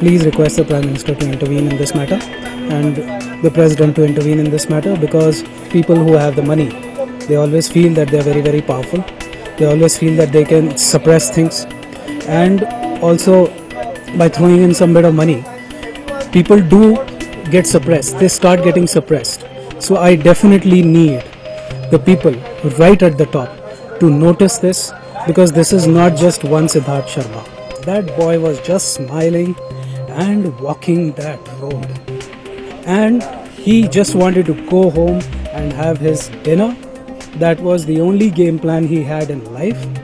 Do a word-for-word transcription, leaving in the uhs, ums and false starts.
please request the Prime Minister to intervene in this matter and the President to intervene in this matter, because people who have the money, they always feel that they are very very powerful. They always feel that they can suppress things, and also by throwing in some bit of money, people do get suppressed. They start getting suppressed. So I definitely need the people right at the top to notice this, because this is not just one Siddharth Sharma. That boy was just smiling and walking that road, and he just wanted to go home and have his dinner. That was the only game plan he had in life.